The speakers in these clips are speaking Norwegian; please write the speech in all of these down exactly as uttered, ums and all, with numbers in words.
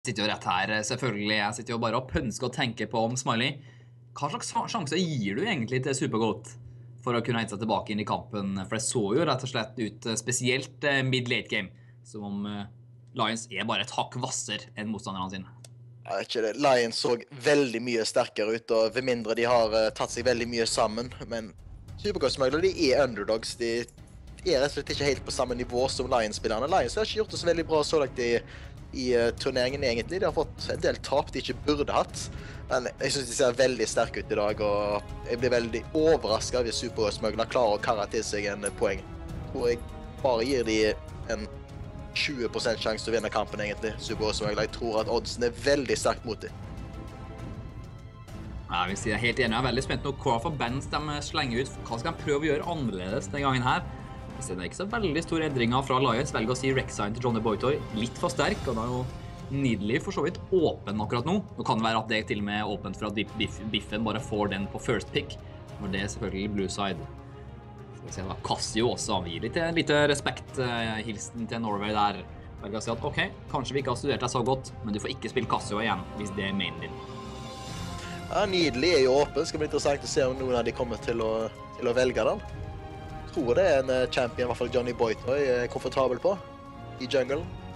Sitter jo rett her, selvfølgelig. Jeg sitter jo bare og pønsker og tenker på om Smiley. Hva slags sjanse gir du egentlig til Supergoat for å kunne hente seg tilbake inn i kampen? For det så jo rett og slett ut, spesielt mid-late game, som om Lions er bare et hakk vasser enn motstanderne sine. Jeg vet ikke det. Lions så veldig mye sterkere ut, og ved mindre de har tatt seg veldig mye sammen. Men Supergoat-smøgler, de er underdogs. De er rett og slett ikke helt på samme nivå som Lions-spillerne. Lions har ikke gjort det så veldig bra så langt i i uh, turneringen egentlig. De har fått en del tap de ikke burde hatt. Men jeg synes de ser veldig sterke ut i dag, og jeg blir veldig overrasket hvis Supergoat-smøgler klarer å karre til seg en poeng. Jeg tror jeg bare gir de en tjue prosent sjanse til å vinne kampen egentlig, Supergoat-smøgler. Jeg tror at oddsen er veldig sterkt mot dem. Ja, hvis jeg er helt enig, jeg er veldig spent nå hva for bands de slenger ut. Hva skal de prøve å gjøre annerledes denne gangen her? Det er ikke så veldig store endringer fra Lions. Velger å si Rek'Sai til Johnny Boytoy litt for sterk, og da er jo Needly for så vidt åpen akkurat nå. Nå kan det være at det er til og med åpent for at Biff, Biffen bare får den på first pick, når det er selvfølgelig blue side. Skal vi se da, Cassio også, han gir litt, litt respekt, uh, hilsen til Norway der. Velger å si at ok, kanskje vi ikke har studert deg så godt, men du får ikke spille Cassio igjen, hvis det er main din. Ja, Needly er jo åpen. Det skal bli interessant å se om noen av de kommer til å, til å velge den. Jeg tror det er en champion, i hvert fall Johnny Boytoy, er komfortabel på i jungle.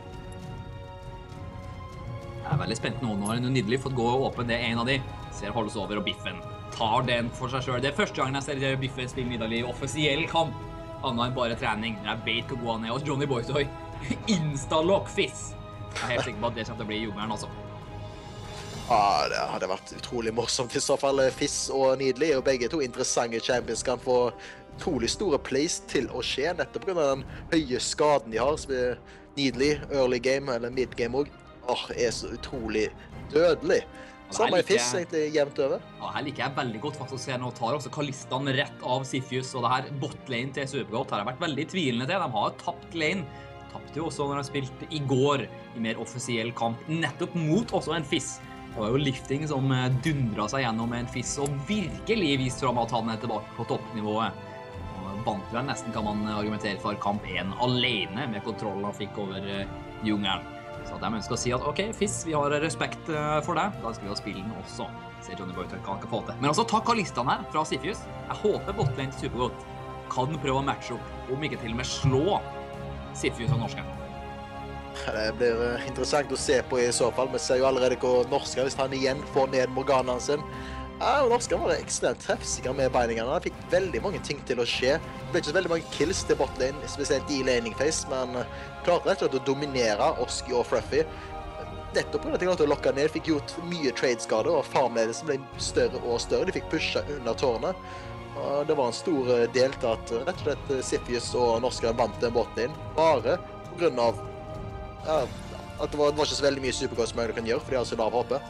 Jeg er veldig spent nå. Nå har Needly fått gå åpen. Det er en av de. Ser holdes over, og Biffen tar den for seg selv. Det er første gangen jeg ser Biffen spille Nidalee i offisiell kamp. Annet enn bare trening. Jeg vet hvor god han er. Og Johnny Boytoy, insta-lock Fizz. Jeg er helt sikker på at det kommer til å bli jungelen også. Ja, det hadde vært utrolig morsomt i så fall. Fizz og Needly er jo begge to interessante champions, kan få utrolig store plays til å skje, nettopp på grunn av den høye skaden de har, som er Needly, early game, eller mid game også. Åh, er så utrolig dødelig. Samme i Fizz, egentlig jevnt over. Ja, her liker jeg veldig godt faktisk å se nå, tar også Kalistan rett av Sifjus, og det her botlane til Supergoat har jeg vært veldig tvilende til. De har tapt lane. Tappte jo også når de spilte i går i mer offisiell kamp, nettopp mot også en Fizz. Det var jo Lifting som dundret seg gjennom en Fizz og virkelig vist frem at han er tilbake på toppnivået. Og vant vel nesten, kan man argumentere for, kamp én alene med kontrollen han fikk over jungelen. Så de ønsker å si at ok, Fizz, vi har respekt for deg. Da skal vi jo spille den også, ser Johnny Boytoy kan ikke få til. Men også takk Kalistan her fra Sifjus. Jeg håper botlane til Supergoat kan prøve å matche opp, om ikke til og med slå Sifjus og norske. Det blir interessant å se på i så fall. Vi ser jo allerede hvor norske, hvis han igjen får ned Morganaen sin. Ja, norske var ekstremt treffsikker med beiningene. Han fikk veldig mange ting til å skje. Det ble ikke så veldig mange kills til botlane, spesielt i laning phase, men klarte rett og slett å dominere Oski og Fruffy. Nettopp på grunn av at de klarte å lokke ned, fikk gjort mye trade-skader, og farmledelsen ble større og større. De fikk pushet under tårnet. Og det var en stor del til at rett og slett Sifjus og norske vant den botlane, bare på grunn av ja, at det var, det var ikke så veldig mye Supergoat-smøgler kan gjøre, for de har så lav H P.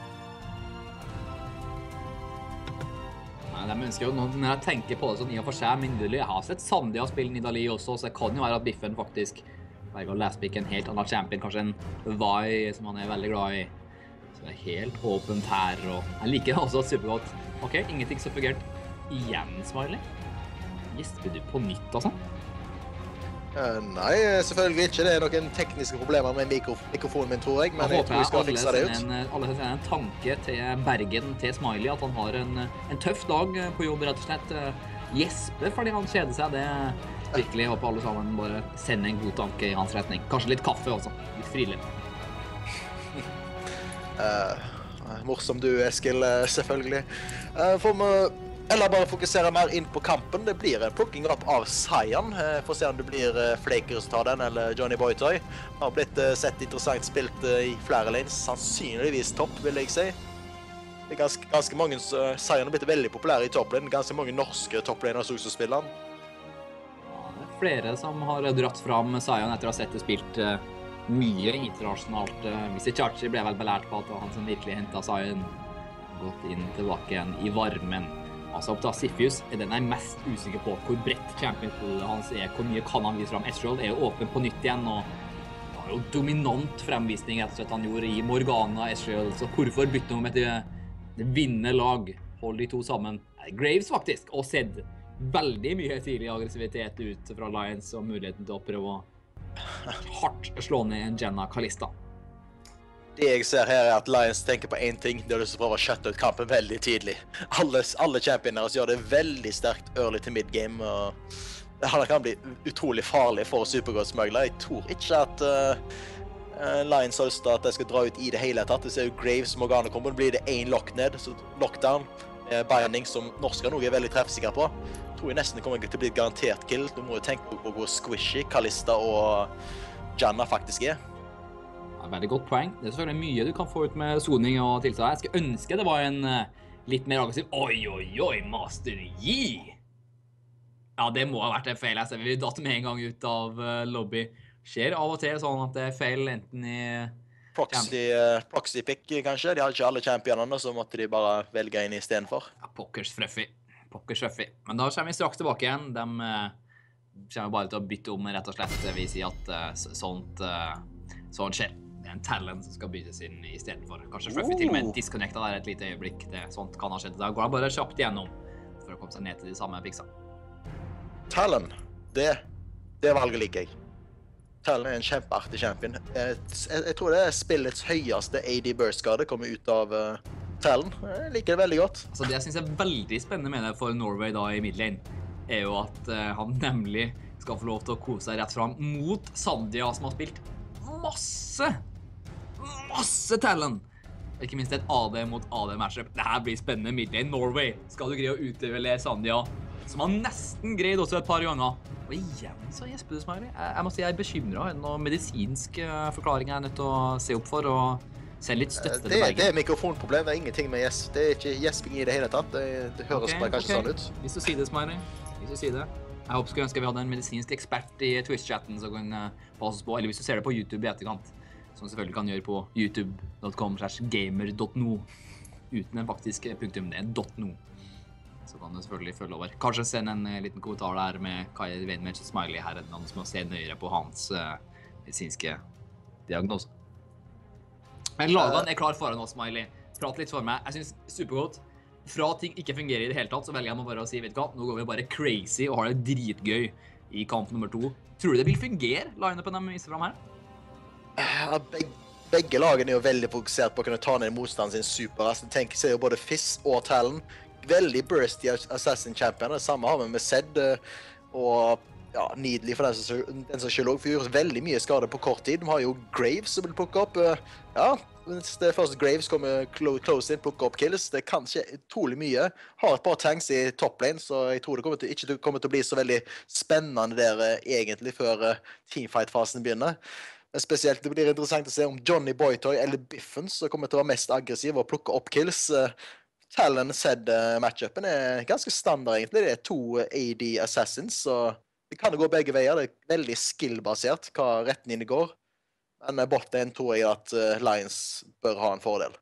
Nei, de ønsker jo, når jeg tenker på det sånn i og for seg, men jeg har sett Sandia spille Nidalee også, så det kan jo være at Biffen faktisk velger å lastpick en helt annen champion, kanskje en Vi, som han er veldig glad i. Så det er helt åpent her, og jeg liker også Supergoat. Ok, ingenting så fungert. Igjen, Smiley. Gjesper du på nytt, altså? Uh, nei, selvfølgelig ikke. Det er noen tekniske problemer med mikro mikrofonen min, tror jeg. Men jeg, jeg tror vi skal fikse det ut. En, alle har en tanke til Bergen, til Smiley, at han har en, en tøff dag på jobb, rett og slett. Gjesper fordi han kjeder seg. Det virkelig håper alle sammen bare sender en god tanke i hans retning. Kanskje litt kaffe også. Litt frilig. uh, morsom du, Eskil, selvfølgelig. Uh, får vi Eller bare fokusere mer inn på kampen. Det blir en plukking opp av Sion. Får se om det blir Flaker som tar den, eller Johnny Boytoy. Har blitt sett interessant spilt i flere lanes. Sannsynligvis topp, vil jeg si. Det er ganske, ganske mange, Sion har blitt veldig populær i topplane. Ganske mange norske topplaners også spiller han. Ja, det er flere som har dratt fram Sion etter å ha sett det spilt mye internasjonalt. Missy Chachi ble vel belært på at det var han som virkelig hentet Sion. Gått inn tilbake igjen i varmen. Altså opp til Sifjus er den jeg er mest usikker på hvor bredt championspoolet hans er, hvor mye kan han vise frem. Ezreal er jo åpen på nytt igjen, og det var jo dominant fremvisning rett og slett han gjorde i Morgana, Ezreal, så hvorfor bytte noe med det, det vinner lag, hold de to sammen. Graves faktisk, og sett veldig mye tidlig aggressivitet ut fra Lions og muligheten til å prøve å hardt slå ned en Jenna Kalista. Det jeg ser her er at Lions tenker på en ting, det er å prøve å shutte ut kampen veldig tidlig. Alle, alle championer gjør det veldig sterkt early til mid-game, og det kan bli utrolig farlig for Supergods-smøgler. Jeg tror ikke at uh, Lions har lyst til at jeg skal dra ut i det hele tatt. Det ser jo Graves, Morgana kommer, blir det en lock ned, så lockdown, eh, binding som norsker nå er veldig treffsikker på. Jeg tror jeg nesten det kommer til å bli et garantert kill. Du må jo tenke på hvor squishy Kalista og Janna faktisk er. Ja, veldig godt poeng. Det er selvfølgelig mye du kan få ut med soning og tiltak. Jeg skulle ønske det var en uh, litt mer aggressiv Oi, oi, oi, Master Yi! Ja, det må ha vært en feil. Jeg ser vi datt med en gang ut av uh, lobby. Skjer av og til sånn at det er feil enten i Proxy, uh, proxy pick, kanskje. De har ikke alle championene, så måtte de bare velge inn i stedet for. Ja, pokkers frøffig. Pokkers frøffig. Men da kommer vi straks tilbake igjen. De uh, kommer bare til å bytte om, rett og slett. Det vil si at uh, sånt, uh, sånt skjer. Det er en talent som skal byttes inn i stedet for. Kanskje Fluffy til og med disconnecta der et lite øyeblikk. Det, sånt kan ha skjedd. Da går han bare kjapt igjennom for å komme seg ned til de samme piksa. Talon, det, det valget liker jeg. Talon er en kjempeartig champion. Jeg, jeg, jeg tror det er spillets høyeste A D burst-skade kommer ut av uh, Talon. Jeg liker det veldig godt. Altså, det jeg synes er veldig spennende med det for Norway da i midlane, er jo at uh, han nemlig skal få lov til å kose seg rett fram mot Sandia, som har spilt masse masse talent. Ikke minst et A D mot A D matchup. Dette blir spennende. Midlane Norway skal du greie å utøve Sandia, som har nesten greid også et par ganger. Og igjen så gjesper du, Smiley. Jeg, jeg må si jeg er bekymret. Noe medisinsk uh, forklaring jeg er nødt til å se opp for og se litt støtte til det, Bergen. Det er mikrofonproblem. Det er ingenting med gjesp. Det er ikke gjesping i det hele tatt. Det, det høres okay, bare kanskje okay. sånn ut. Hvis du sier det, Smiley. Hvis du sier det. Jeg håper skulle ønske vi hadde en medisinsk ekspert i Twitch-chatten som kan uh, passe på, eller hvis du ser det på YouTube i etterkant, som du selvfølgelig kan gjøre på youtube dot com slash gamer dot no uten en faktisk punktum, det er .no. Så kan du selvfølgelig følge over. Kanskje send en uh, liten kommentar der med hva jeg vet med Smiley her, eller noen som må se nøyere på hans uh, medisinske diagnose. Men lagen er klar foran oss, Smiley. Prat litt for meg. Jeg synes supergodt. Fra ting ikke fungerer i det hele tatt, så velger jeg nå bare å si, vet du hva, nå går vi bare crazy og har det dritgøy i kamp nummer to. Tror du det vil fungere, line-upen de viser frem her? Ja, begge, begge lagene er jo veldig fokusert på å kunne ta ned motstanden sin super. Altså, tenk, ser jo både Fizz og Talon. Veldig bursty Assassin Champion. Det samme har vi med Zed og ja, Needly for den som, den som selv også gjør veldig mye skade på kort tid. De har jo Graves som vil plukke opp. Ja, hvis det først Graves kommer close in, plukke opp kills. Det kan skje utrolig mye. Har et par tanks i top lane, så jeg tror det kommer til, ikke kommer til å bli så veldig spennende der egentlig før teamfight-fasen begynner. Men spesielt det blir interessant å se om Johnny Boytoy eller Biffen som kommer til å være mest aggressiv og plukke opp kills. Talon Zed-matchupen er ganske standard egentlig. Det er to A D Assassins, så det kan gå begge veier. Det er veldig skill-basert hva retningen går. Men botlane tror jeg at Lions bør ha en fordel.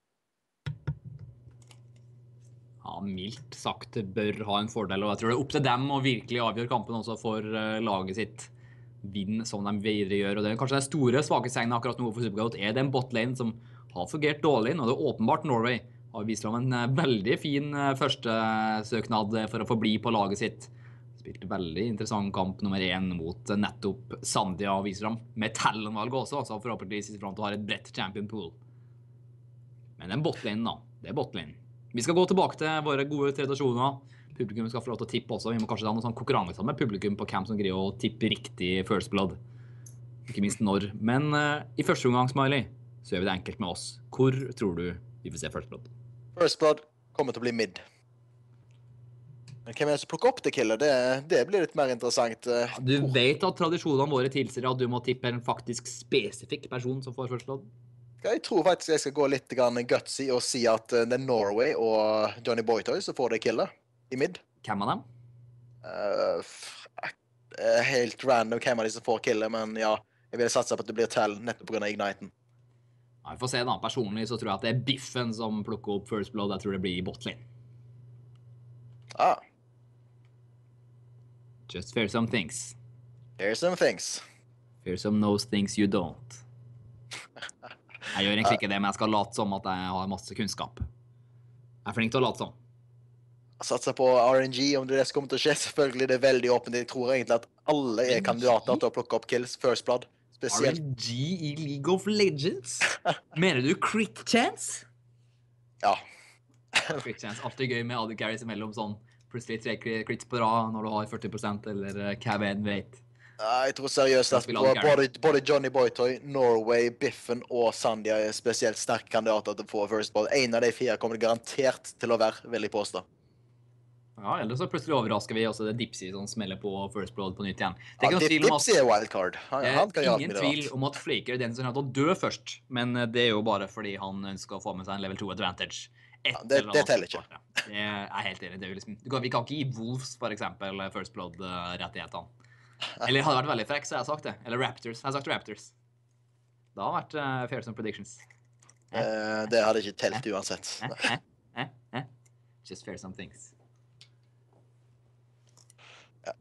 Ja, mildt sagt bør ha en fordel, og jeg tror det er opp til dem å virkelig avgjøre kampen også for laget sitt. Vinn som de videre gjør, og det er kanskje det store svake segnet akkurat nå for Supergoat er den botlane som har fungert dårlig, og det er åpenbart Norway har vist frem en veldig fin første søknad for å få bli på laget sitt. Spilte veldig interessant kamp nummer én mot nettopp Sandia og viser frem med Talon-valget også, så forhåpentligvis viser frem til å ha et bredt champion pool. Men den botlane da, det er botlane. Vi skal gå tilbake til våre gode tradisjoner. Publikum skal få lov til å tippe også. Vi må kanskje ha noen sånn konkurranse med publikum på hvem som greier å tippe riktig First Blood. Ikke minst når. Men uh, i første omgang, Smiley, så gjør vi det enkelt med oss. Hvor tror du vi får se First Blood? First Blood kommer til å bli mid. Men hvem er det som plukker opp det killet? Det, det blir litt mer interessant. Du vet at tradisjonene våre tilsier at du må tippe en faktisk spesifikk person som får First Blood? Jeg tror faktisk jeg skal gå litt gutsy og si at det er Norway og Johnny Boytoy som får det killet. I mid. Hvem av dem? Uh, helt random hvem av de som får killet, men ja, jeg vil satse på at det blir Talon nettopp på grunn av Igniten. Ja, vi får se da. Personlig så tror jeg at det er Biffen som plukker opp First Blood. Jeg tror det blir i botlane. Ah. Just fear some things. Fear some things. Fear some knows things you don't. Jeg gjør egentlig ikke det, men jeg skal late som at jeg har masse kunnskap. Jeg er flink til å late som. Satser på R N G, om det er det som kommer til å skje. Selvfølgelig det er veldig åpent. Jeg tror egentlig at alle er kandidater til å plukke opp kills First Blood. spesielt. R N G i League of Legends? Mener du crit chance? Ja. Crit chance, alltid gøy med alle carries imellom sånn plutselig tre crits på rad når du har førti prosent eller Caben rate. Ja, jeg tror seriøst at både, både Johnny Boytoy, Norway, Biffen og Sandia er spesielt sterke kandidater til å få First Blood. En av de fire kommer det garantert til å være, vil jeg påstå. Ja, eller så plutselig overrasker vi også det Dipsy som smeller på First Blood på nytt igjen. Det er ja, Dip, Dipsy er wildcard. Han, det han kan er ingen tvil om at Flaker er den som har til å dø først, men det er jo bare fordi han ønsker å få med seg en level to advantage. Ja, det, det teller ikke. Det er helt enig. Det er liksom, vi kan ikke gi Wolves, for eksempel, First Blood-rettighetene. Eller hadde vært veldig frekk, så jeg har sagt det. Eller Raptors. Jeg har sagt Raptors. Det har vært uh, fair some predictions. Eh, det hadde ikke telt uansett. Eh, eh, eh. Just fair some things. Ja.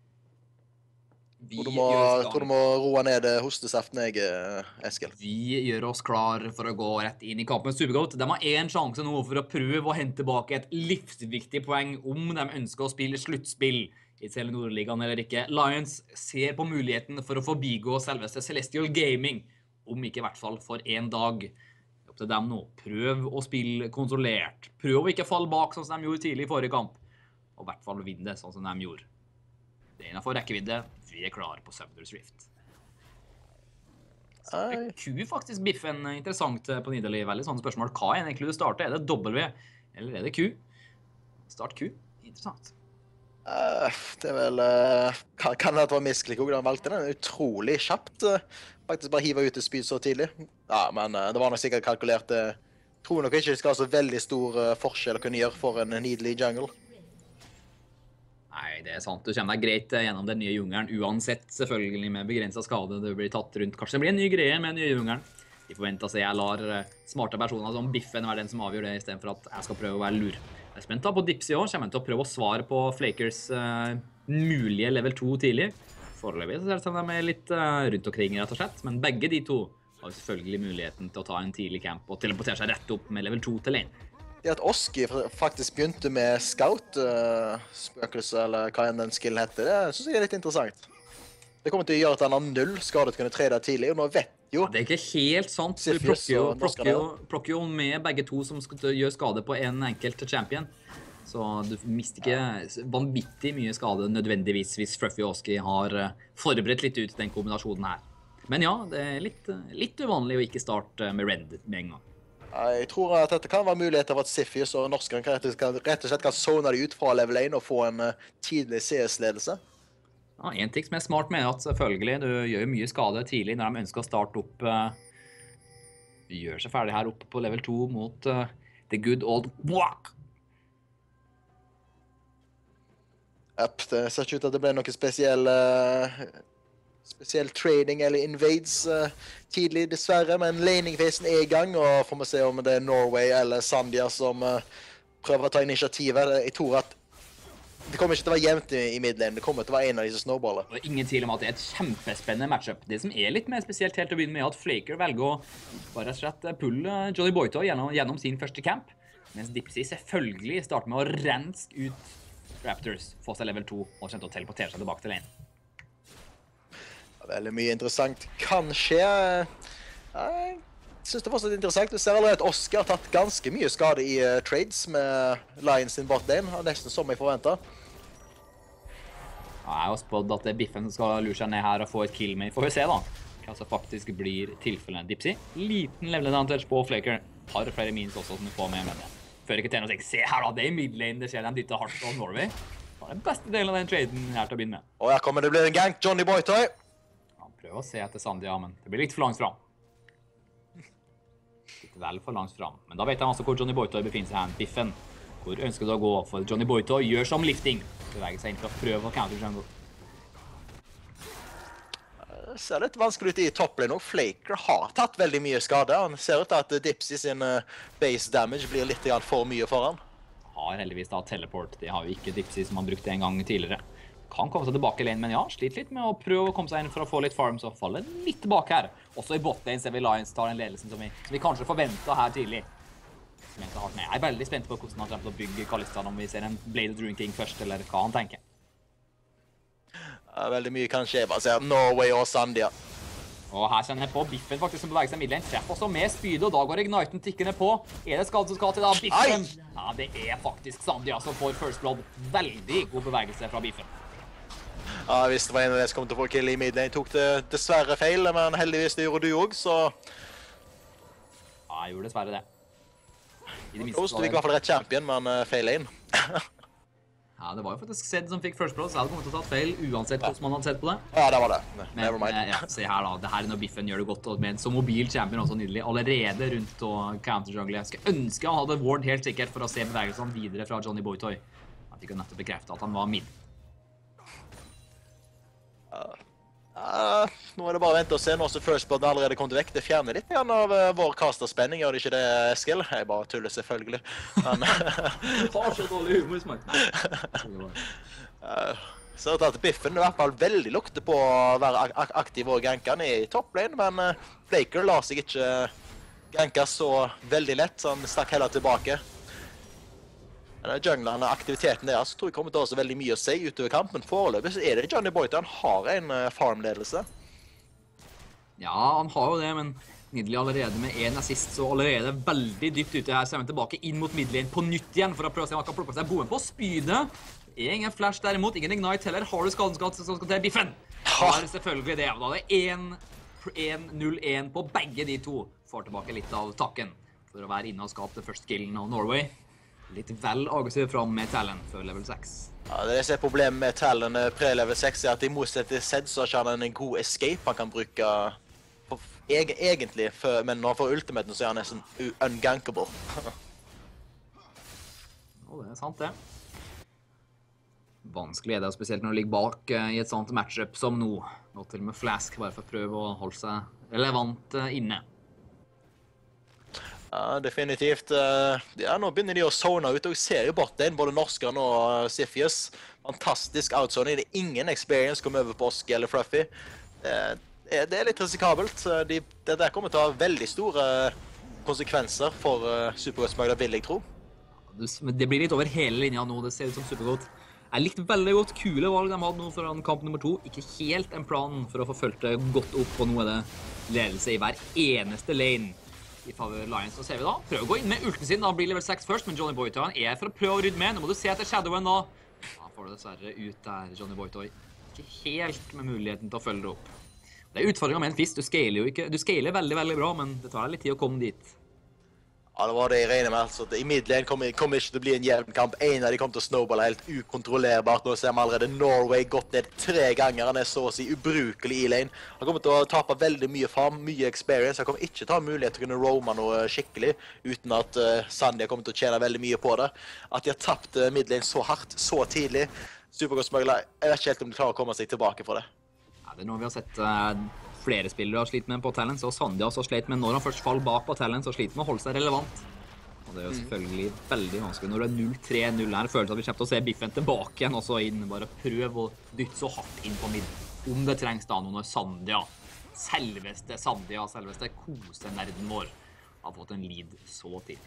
Jeg tror du må roe ned hostesaften, jeg, Eskil. Vi gjør oss klar for å gå rett inn i kampen Supergoat. De har en sjanse nå for å prøve å hente tilbake et livsviktig poeng om de ønsker å spille sluttspill i Telenor-ligaen eller ikke. Lions ser på muligheten for å forbigå selveste Celestial Gaming, om ikke i hvert fall for en dag. Opp til dem nå. Prøv å spille kontrollert. Prøv å ikke falle bak sånn som de gjorde tidlig i forrige kamp. Og i hvert fall vinne det sånn som de gjorde. Det er innenfor rekkevidde. Vi er klar på Summoners Rift. Så er Q faktisk biffen interessant på Nidalee. Veldig sånne spørsmål. Hva er egentlig du starter? Er det W eller er det Q? Start Q. Interessant. Uh, det er vel uh, kan, kan det være misklik også, han valgte den utrolig kjapt uh, faktisk bare hive ut et spyd så tidlig ja, men uh, det var nok sikkert kalkulert uh, tror nok ikke det skal ha så veldig stor uh, forskjell å kunne gjøre for en Nidalee jungle. Nei, det er sant, du kommer deg greit uh, gjennom den nye jungelen uansett selvfølgelig med begrenset skade det blir tatt rundt, kanskje det blir en ny greie med den nye jungelen de forventer seg, jeg lar uh, smarte personer som Biffen være den som avgjør det i stedet for at jeg skal prøve å være lur. Jeg er spent på Dipsy også, kommer til å prøve å svare på Flakers uh, mulige level to tidlig. Foreløpig så ser det som de er litt uh, rundt omkring rett og slett, men begge de to har selvfølgelig muligheten til å ta en tidlig camp og teleportere seg rett opp med level to til lane. Det at Oski faktisk begynte med scout-spøkelse, uh, eller hva enn den skillen heter, det synes jeg er litt interessant. Det kommer til å gjøre at han har null skade til å kunne tre der tidlig, og nå vet jo... Ja, det er ikke helt sant. Du plukker jo, plukker, jo, plukker jo med begge to som skal gjøre skade på en enkelt champion. Så du mister ikke vanvittig mye skade nødvendigvis hvis Fruffy og Oski har forberedt litt ut den kombinasjonen her. Men ja, det er litt, litt uvanlig å ikke starte med Rend med en gang. Jeg tror at dette kan være muligheter for at Siffius og norskeren kan rett og slett kan zone de ut fra level én og få en tidlig C S-ledelse. Ja, en ting som er smart med at selvfølgelig du gjør mye skade tidlig når de ønsker å starte opp uh, gjør seg ferdig her oppe på level to mot uh, the good old Walk. Yep, det ser ikke ut at det ble noe spesiell uh, spesiell trading eller invades uh, tidlig dessverre, men laning-fasen er i gang, og får vi se om det er Norway eller Sandia som uh, prøver å ta initiativet. Jeg tror at det kommer ikke til å være jevnt i, i midlane, det kommer til å være en av disse snowballer. Det er ingen tvil om at det er et kjempespennende matchup. Det som er litt mer spesielt helt til å begynne med er at Flaker velger å bare slett pulle Johnny Boytoy gjennom, gjennom sin første camp, mens Dipsy selvfølgelig starter med å renske ut Raptors, få seg level to og kommer til å teleportere seg tilbake til lane. Veldig mye interessant kan skje. Jeg synes det var så interessant. Du ser allerede at Oscar har tatt ganske mye skade i uh, trades med Lions sin botlane, nesten som jeg forventet. Ja, jeg har spådd at det er Biffen som skal lure seg ned her og få et kill med. Får vi se da, hva som faktisk blir tilfellet. Dipsy, liten level advantage på Flaker. Har flere minus også som du får med med det. Før ikke til noe, se her da, det er i midlane, det skjer de dytter hardt av Norway. Det var den beste delen av den traden her til å begynne med. Og her kommer det blir en gank, Johnny Boytoy. Han prøver å se etter Sandia, men det blir litt for langt fram. Litt vel for langt fram. Men da vet jeg altså hvor Johnny Boytoy befinner seg her. Biffen, hvor ønsker du å gå? For Johnny Boytoy gjør som lifting. Beveger seg inn for å prøve å counter jungle. Det ser litt vanskelig ut i topplane nå. Flaker har tatt veldig mye skade. Han ser ut til at Dipsy sin base damage blir litt for mye for han. Har heldigvis da teleport. Det har jo ikke Dipsy som han brukte en gang tidligere. Kan komme seg tilbake i lane, men ja, sliter litt med å prøve å komme seg inn for å få litt farm, så faller litt tilbake her. Også i botlane ser vi Lions tar den ledelsen som vi, som vi kanskje forventet her tidlig. Som jeg, hardt med. Jeg er veldig spent på hvordan han kommer til å bygge Kalista, om vi ser en Blade of Druid King først, eller hva han tenker. Ja, veldig mye kan skje, bare ser Norway og Sandia. Og her kjenner jeg på Biffen faktisk som beveger seg i midlane. Treffer også med spydet, og da går Igniten tikkende på. Er det skade som skal til da? Biffen! Ja, det er faktisk Sandia som får first blood. Veldig god bevegelse fra Biffen. Ja, hvis det var en av de som kom til å få kill i midlane, tok det dessverre feil, men heldigvis det gjorde du også, så... Ja, jeg gjorde dessverre det. I det Ghost fikk i hvert fall rett champion, men uh, feil lane. Ja, det var jo faktisk Zed som fikk first blood, så jeg hadde kommet til å ta feil, uansett hvordan man hadde sett på det. Ja, det var det. Never Men, mind. ja, se her da, det her er når Biffen gjør det godt, og med en så mobil champion også nydelig, allerede rundt og counter-jungle. Jeg skulle ønske han hadde ward helt sikkert for å se bevegelsene videre fra Johnny Boytoy. Jeg fikk jo nettopp bekreftet at han var mid. Uh, uh, nå er det bare å vente og se, nå som first blood allerede kommet vekk. Det fjerner litt igjen av uh, vår casterspenning, gjør det ikke det, Eskil? Jeg bare tuller selvfølgelig. Men... Du har så dårlig humor, Smark. uh, så at Biffen i hvert fall veldig lukter på å være ak aktiv og ganke. Han er i topplane, men uh, Flaker lar seg ikke ganke så veldig lett, så han stakk heller tilbake. Junglerne, aktiviteten deres, tror jeg kommer til å ha så veldig mye å si utover kampen. Foreløpig så er det Johnny Boytoy, han har en uh, farmledelse. Ja, han har jo det, men Nidley allerede med en assist, så allerede veldig dypt ute her, så er han tilbake inn mot midlane på nytt igjen, for å prøve å se om han kan plukke seg boen på spydet. Ingen flash derimot, ingen ignite heller. Har du skadenskatt som skal til Biffen? Har selvfølgelig det, og da er det én null én på begge de to. Får tilbake litt av takken for å være inne og skape det første killen av Norway. Litt vel aggressiv fram med Talon før level seks. Ja, det som er problemet med Talon pre-level seks er at i motsetning til Zed så har ikke han en god escape han kan bruke på, eg egentlig, for, men når han får ultimaten så er han nesten ungankable. Å, det er sant det. Vanskelig er det, spesielt når du ligger bak uh, i et sånt matchup som nå. Nå til og med Flask, bare for å prøve å holde seg relevant uh, inne. Ja, definitivt. Ja, nå begynner de å zone ut, og jeg ser jo botlane, både norskeren og Siffius. Fantastisk outzoning. Det er ingen experience kom over på Oski eller Fluffy. Det er, det er litt risikabelt. De, det der kommer til å ha veldig store konsekvenser for uh, Supergodt-smagler, vil jeg tro. Det blir litt over hele linja nå, det ser ut som Supergodt. Jeg likte veldig godt kule valg de hadde nå foran kamp nummer to. Ikke helt en plan for å få følt det godt opp, og nå er det ledelse i hver eneste lane. I favør Lions, så ser vi da. Prøv å gå inn med ulten sin, da blir level seks først, men Johnny Boytoy han er for å prøve å rydde med. Nå må du se etter Shadowen da. Da får du dessverre ut der, Johnny Boytoy. Ikke helt med muligheten til å følge det opp. Det er utfordringen med en fist, du scaler jo ikke. Du scaler veldig, veldig bra, men det tar litt tid å komme dit. Ja, det var det jeg regner med. Altså, I midlane kommer kom ikke til å bli en jevn kamp. En av de kommer til å snowballe helt ukontrollerbart. Nå ser vi allerede Norway gått ned tre ganger. Han er så å si ubrukelig i lane. Han kommer til å tape veldig mye farm, mye experience. Han kommer ikke til å ha mulighet til å kunne roame noe skikkelig, uten at uh, Sandia kommer til å tjene veldig mye på det. At de har tapt uh, midlane så hardt, så tidlig. Supergodt-smagler, jeg vet ikke helt om de klarer å komme seg tilbake for det. Ja, det er noe vi har sett... Uh... Flere spillere har slitt med på Talent, og Sandia også har slitt med når han først faller bak på Talent, så sliter med å holde seg relevant. Og det er jo selvfølgelig mm. veldig vanskelig når det er null tre null her. Føler at vi kommer til å se Biffen tilbake igjen, og så inn, bare prøv å dytte så hardt inn på midd. Om det trengs da noe når Sandia, selveste Sandia, selveste kosenerden vår, har fått en lead så tidlig.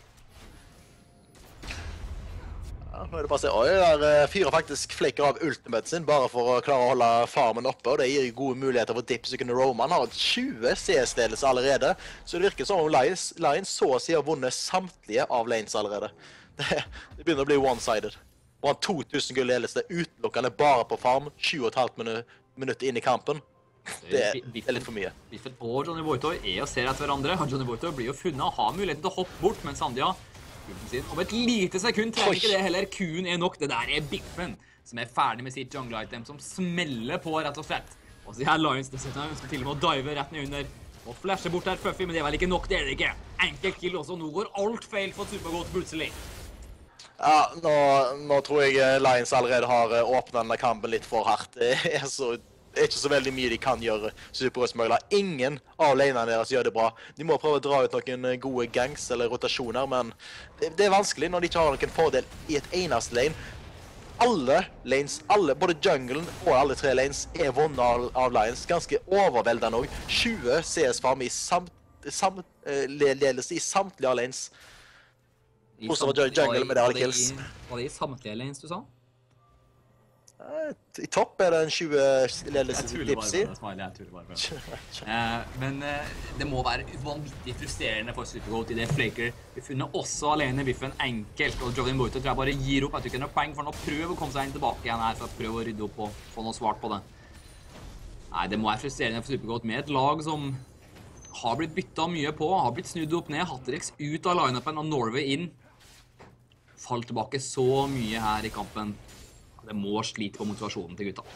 Ja, nå er det bare å se, oi, der fyrer faktisk flikker av ultimaten sin, bare for å klare å holde farmen oppe, og det gir gode muligheter for Dips å kunne roame. Han har tjue C S-ledelse allerede, så det virker som om Lions, Lions så å si har vunnet samtlige av lanes allerede. Det, det begynner å bli one-sided. Og han to tusen gull ledelse utelukkende bare på farm, tjue og et halvt minutt, minutt inn i kampen. Det er, det er litt for mye. Biffen og Johnny Boytoy er og ser etter hverandre. Johnny Boytoy blir jo funnet og har muligheten til å hoppe bort, men Sandia sin. Om et lite sekund trenger ikke det heller. Q-en er nok. Det der er Biffen som er ferdig med sitt jungle item, som smeller på rett og slett. Og så her Lions dessuten ønsker til og med å dive rett ned under og flashe bort her Fluffy, men det er vel ikke nok, det er det ikke. Enkelt kill også. Nå går alt feil for Supergodt plutselig. Ja, nå, nå tror jeg Lions allerede har åpnet denne kampen litt for hardt. Det er så Det er ikke så veldig mye de kan gjøre, Supergodt-smagler. Ingen av lanene deres gjør det bra. De må prøve å dra ut noen gode gangs eller rotasjoner, men det, det er vanskelig når de ikke har noen fordel i et eneste lane. Alle lanes, alle, både junglen og alle tre lanes, er vunnet av, av Lions. Ganske overveldende også. tjue C S-farm i samt, sam, uh, ledelse i samtlige av lanes. Hvordan var jungle med det alle kills? Var det i samtlige lanes du sa? I topp er det en tjue-ledelse til Dipsy. Jeg tuller bare med det, Smiley. Eh, men eh, det må være vanvittig frustrerende for Supergoat i det Flaker vi funnet også alene Biffen enkelt, og Johnny Boyto tror jeg bare gir opp. Jeg tror ikke det er noe poeng for han å prøve å komme seg inn tilbake igjen her for å prøve å rydde opp og få noe svart på det. Nei, det må være frustrerende for Supergoat med et lag som har blitt byttet mye på, har blitt snudd opp ned, Hatterix ut av line-upen og Norway inn. Falt tilbake så mye her i kampen. Det må slite på motivasjonen til gutta.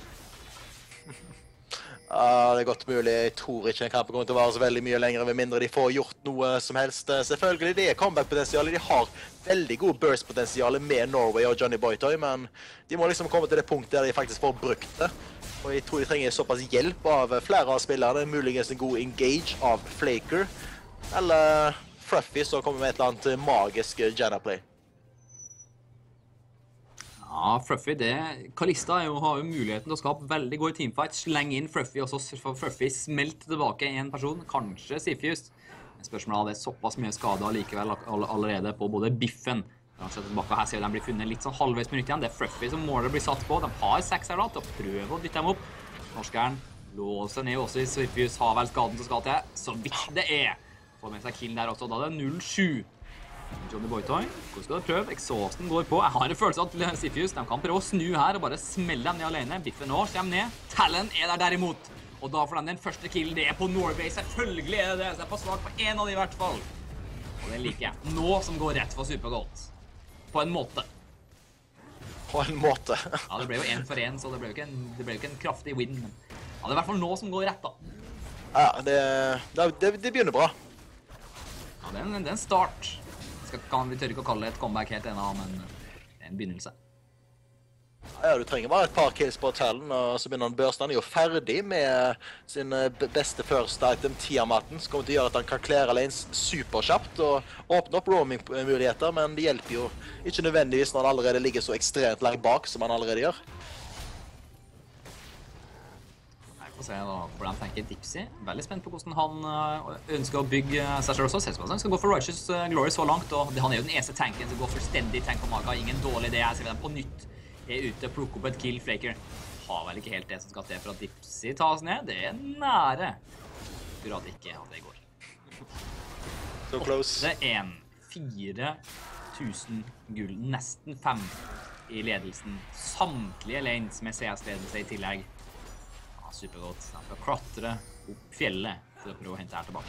Ja, det er godt mulig. Jeg tror ikke en kamp kommer til å vare så veldig mye lenger, med mindre de får gjort noe som helst. Selvfølgelig, det er comeback-potensialet. De har veldig god burst-potensialet med Norway og Johnny Boytoy, men de må liksom komme til det punktet der de faktisk får brukt det. Og jeg tror de trenger såpass hjelp av flere av spillerne. Muligens en god engage av Flaker, eller Fruffy som kommer med et eller annet magisk Janna-play. Ja, Fruffy, det... Kalista jo, har jo muligheten til å skape veldig gode teamfight, slenge inn Fruffy, og så får Fruffy smelt tilbake en person, kanskje Sifjus. Men spørsmålet er det såpass mye skade likevel allerede på både Biffen. Her ser vi de blir funnet litt sånn halvveis minutt igjen. Det er Fruffy som måler blir satt på. De har seks her da, til å prøve å dytte dem opp. Norskeren låser ned også i Sifjus, har vel skaden som skal til. Så vidt det er. Får med seg killen der også, da er det null sju. Johnny Boytoy, hvor skal du prøve? Exhausten går på. Jeg har en følelse at Sifjus, de kan prøve å snu her og bare smelle dem ned alene. Biffen nå kommer ned. Talon er der derimot. Og da får de den første killen. Det er på Norway. Selvfølgelig er det det. Så jeg får svart på en av de i hvert fall. Og det liker jeg. Nå som går rett for Supergoat. På en måte. På en måte. Ja, det ble jo en for en, så det ble jo ikke en, det ble jo ikke en kraftig win. Men ja, det er i hvert fall nå som går rett da. Ja, det, det, det begynner bra. Ja, det er en, det er en start. Skal, kan, vi tør ikke å kalle det et comeback helt ennå, men det er en begynnelse. Ja, du trenger bare et par kills på Talon, og så begynner han børsten. Han er jo ferdig med sin beste first item, Tiamaten, som kommer til å gjøre at han kan klare lanes superkjapt og åpne opp roaming-muligheter, men det hjelper jo ikke nødvendigvis når han allerede ligger så ekstremt langt bak som han allerede gjør. Få se da, hvordan tenker Dipsy. Veldig spent på hvordan han ønsker å bygge seg selv også. Selv om han skal gå for Righteous Glory så langt, og han er jo den eneste tanken som går fullstendig tank på Maga. Ingen dårlig idé. Jeg ser den på nytt er ute, plukke opp et kill. Flaker har vel ikke helt det som skal til for at Dipsy tas ned. Det er nære. Akkurat ikke at det går. So close. åtte en. fire tusen gull. Nesten fem i ledelsen. Samtlige lanes med C S-ledelse i tillegg. Supergoat. Han skal klatre opp fjellet for å prøve å hente her tilbake.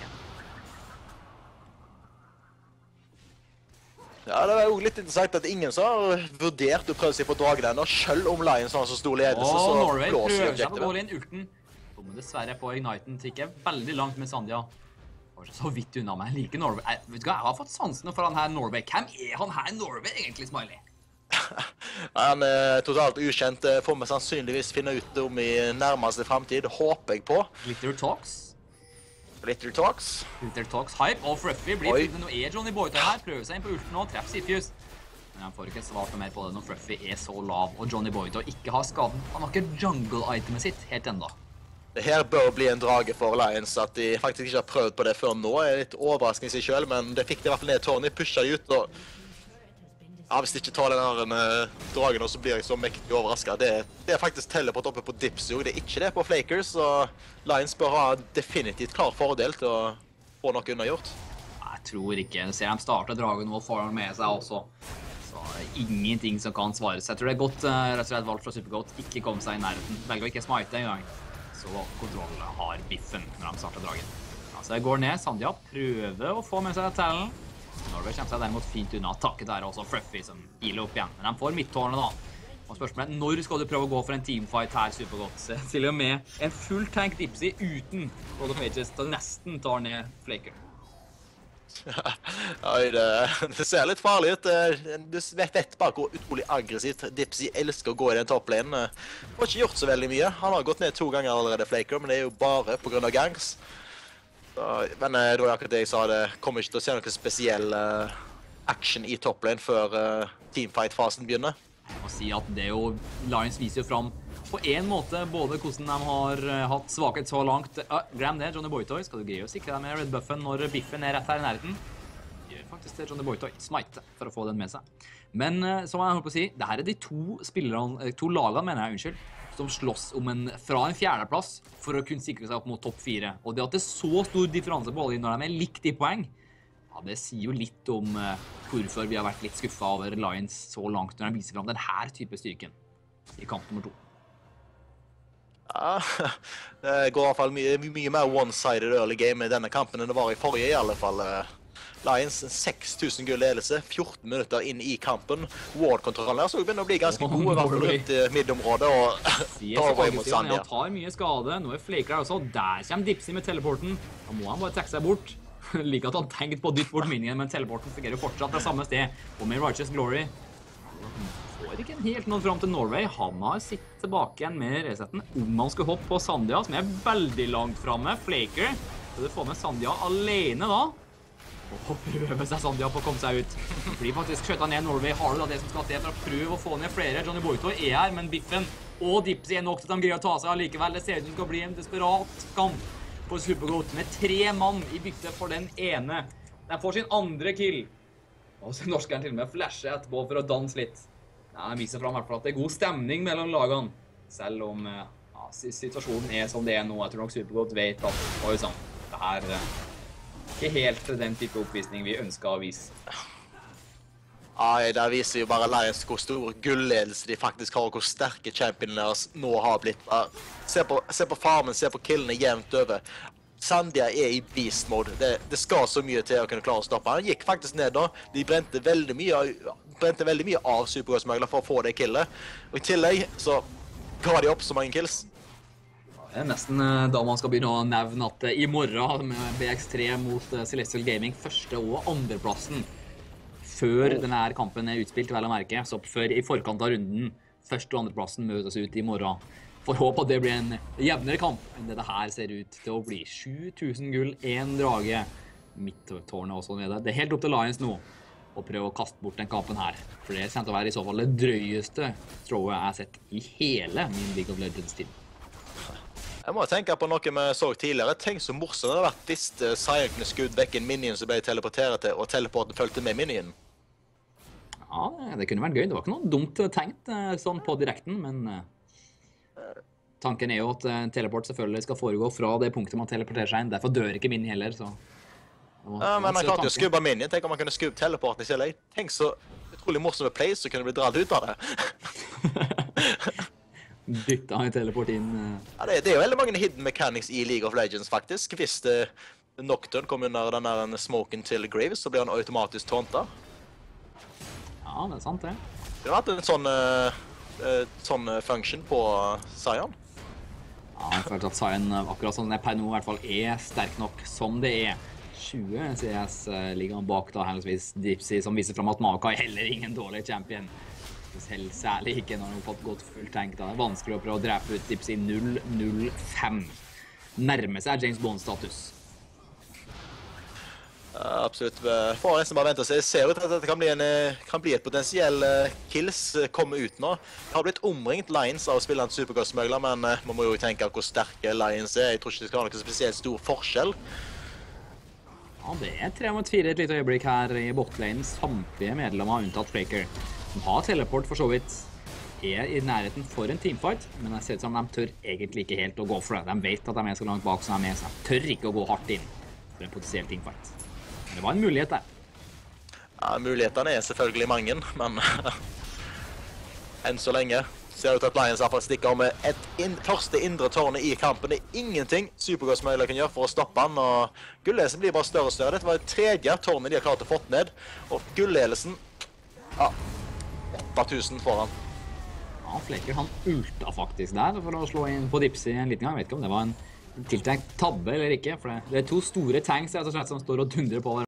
Ja, det var jo litt interessant at ingen som har vurdert å prøve seg på dragen ennå, selv om Lions har så stor ledelse, så Norway prøver seg på å gå inn ulten. Kommer dessverre på Igniten, ikke veldig langt med Sandia. Var så vidt unna meg. Jeg liker Norway. Jeg, vet du hva, jeg har fått sansen for han her Norway. Hvem er han her Norway egentlig, Smiley? Han er totalt ukjent, får vi sannsynligvis finne ut om i nærmeste fremtid, håper jeg på. Glitter Talks. Glitter Talks. Glitter Talks, hype, og Fruffy blir funnet. Nå er Johnny Boytoy her, prøver seg inn på ulten nå, treffer Sifjus. Men han får ikke svart noe mer på det når Fruffy er så lav, og Johnny Boytoy ikke har skaden. Han har ikke jungle-itemet sitt helt enda. Det her bør bli en drage for Lions, at de faktisk ikke har prøvd på det før nå. Det er litt overraskende i seg selv, men det fikk de i hvert fall ned tårnet, pushet de ut, og ja, hvis de ikke tar den her dragen, så blir jeg så mektig overrasket. Det, det er faktisk teleport oppe på Dipsy, det er ikke det på Flakers, og Lions bør ha definitivt klar fordel til å få noe unnagjort. Jeg tror ikke. Jeg ser de starter dragen og får den med seg også. Så det er ingenting som kan svares. Jeg tror det er godt rett og slett valgt fra Supergoat. Ikke komme seg i nærheten. Velger å ikke smite en gang. Så kontrollen har Biffen når de starter dragen. Altså, jeg går ned. Sandia prøver å få med seg Talon. Norway kommer seg derimot fint unna. Takket der også Fruffy som healer opp igjen. Men de får midttårnet da. Og spørsmålet er, når skal du prøve å gå for en teamfight her Supergoat? Til og med en full tank Dipsy uten God of Mages til nesten tar ned Flaker. Oi, det, det ser litt farlig ut. Du vet bare hvor utrolig aggressivt Dipsy elsker å gå i den topplanen. Han har ikke gjort så veldig mye. Han har gått ned to ganger allerede, Flaker, men det er jo bare på grunn av gangs. Så, men det var akkurat det jeg sa, det kommer ikke til å se noe spesiell uh, action i topplane før uh, teamfight-fasen begynner. Jeg må si at det er jo, Lions viser jo frem på en måte både hvordan de har uh, hatt svakhet så langt. Uh, glem det, Johnny Boytoy, skal du greie å sikre deg med Red Buffen når Biffen er rett her i nærheten? Gjør faktisk til Johnny Boytoy smite for å få den med seg. Men som jeg holdt på å si, det her er de to spillerne, to lagene mener jeg, unnskyld, som slåss om en, fra en fjerdeplass for å kunne sikre seg opp mot topp fire. Og det at det er så stor differanse på alle når de er likt i poeng, ja, det sier jo litt om uh, hvorfor vi har vært litt skuffet over Lions så langt når de viser frem denne type styrken i kamp nummer to. Ja, det går i hvert fall mye, mye mer one-sided early game i denne kampen enn det var i forrige i alle fall. Lions seks tusen gull ledelse, fjorten minutter inn i kampen. Ward-kontrollen her så begynner å bli ganske god, i hvert fall rundt middområdet, og Norway mot Sandia. Han tar mye skade, nå er Flaker her også, der kommer Dipsy med teleporten. Da må han bare trekke seg bort. Like at han tenkte på å dytte bort minien, men teleporten fungerer jo fortsatt det samme sted. Og med Righteous Glory får ikke helt noe fram til Norway. Han har sittet tilbake igjen med resetten om han skal hoppe på Sandia, som er veldig langt fremme. Flaker, så du får med Sandia alene da. Og prøver seg Sandia på å komme seg ut. Fordi faktisk skjøtter ned Norway, har du da det som skal til for å prøve å få ned flere. Johnny Boytoy er her, men Biffen og Dipsy er nok til at de greier å ta seg allikevel. Det ser ut som det skal bli en desperat kamp for Supergoat med tre mann i bytte for den ene. De får sin andre kill. Og så norskeren til og med flasher etterpå for å danse litt. Ja, de viser frem i hvert fall at det er god stemning mellom lagene. Selv om ja, situasjonen er som det er nå. Jeg tror nok Supergoat vet at oi, sånn, det her er ikke helt den type oppvisning vi ønsker å vise. Nei, der viser jo bare Lions hvor stor gullledelse de faktisk har, og hvor sterke championene deres nå har blitt. Se på, se på farmen, se på killene jevnt over. Sandia er i beast mode. Det, det skal så mye til å kunne klare å stoppe. Han gikk faktisk ned da. De brente veldig mye, brente veldig mye av Supergoat-smøgler for å få det killet. Og i tillegg så ga de opp så mange kills. Det er nesten da man skal begynne å nevne at i morgen med B X tre mot Celestial Gaming, første og andreplassen, før denne kampen er utspilt, vel å merke, så før i forkant av runden, første og andreplassen møtes ut i morgen. For håp at det blir en jevnere kamp enn det her ser ut til å bli. sju tusen gull, en drage, midttårnet og så nede. Det er helt opp til Lions nå å prøve å kaste bort den kampen her. For det kommer til å være i så fall det drøyeste throwet jeg har sett i hele min League of Legends-tid. Jeg må tenke på noe vi så tidligere. Tenk så morsomt det hadde vært hvis Sion kunne skudd vekk en minion som ble teleporteret til, og teleporten følte med minien. Ja, det kunne vært gøy. Det var ikke noe dumt tenkt sånn på direkten, men tanken er jo at teleport selvfølgelig skal foregå fra det punktet man teleporterer seg inn. Derfor dør ikke minien heller, så... Ja, men han klarte jo å skubbe minien. Tenk om man kunne skubbe teleporten i stedet. Tenk så utrolig morsomt med plays, så kunne det bli dratt ut av det. Dytta han i teleport inn. Ja, det, det er jo veldig mange hidden mechanics i League of Legends, faktisk. Hvis det, Nocturne kommer under den der smoken til Graves, så blir han automatisk taunta. Ja, det er sant det. Det har vært en sånn, uh, sånn function på Sion. Ja, jeg føler at Sion akkurat sånn det per nå i hvert fall er sterk nok som det er. tjue C S ligger han bak da, heldigvis Dipsy, som viser frem at Maokai heller ingen dårlig champion. Selv særlig ikke når han har fått gått fullt tank. Da. Det er vanskelig å prøve å drepe ut Dipsy null null fem. Nærmer seg James Bond-status. Ja, absolutt. Får nesten bare vente og se. Jeg ser ut at dette kan bli, en, kan bli et potensiell kills komme ut nå. Det har blitt omringt Lions av å spille en Supergoat-smøgler, men man må jo tenke hvor sterke Lions er. Jeg tror ikke det skal ha noen spesielt stor forskjell. Ja, det er tre mot fire et lite øyeblikk her i botlane. Samtlige medlemmer unntatt Flaker. De har teleport for så vidt, er i nærheten for en teamfight, men det ser ut som de tør egentlig ikke helt å gå for det. De vet at de er så langt bak som de er med, så de tør ikke å gå hardt inn for en potensiell teamfight. Men det var en mulighet der. Ja, mulighetene er selvfølgelig mange, men enn så lenge ser det ut at Lions har stikker om med et in første indre tårnet i kampen. Det er ingenting Supergoat-smøgler kan gjøre for å stoppe han, og gullledelsen blir bare større og større. Dette var det tredje tårnet de har klart å få ned, og gullledelsen, ja, åtte tusen foran. Ja, Flaker han ulta faktisk der for å slå inn på Dipsy en liten gang. Jeg vet ikke om det var en tiltenkt tabbe eller ikke, for det er to store tanks rett og slett som står og dundrer på